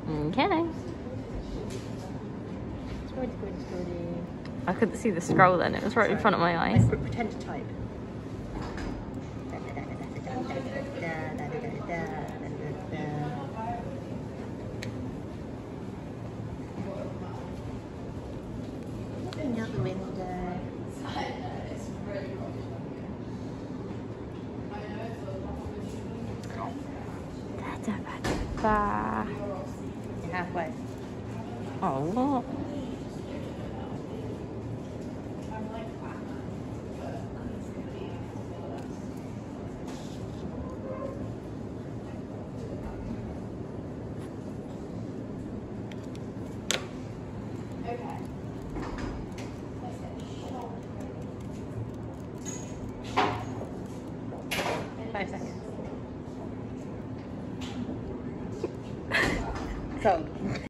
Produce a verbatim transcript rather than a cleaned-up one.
Okay. Scrolly, scrolly, scrolly. I couldn't see the scroll then, it was right in front of my eyes. Let's pretend to type. Looking out the window. Ba. You're halfway. Oh, what? Five seconds. So.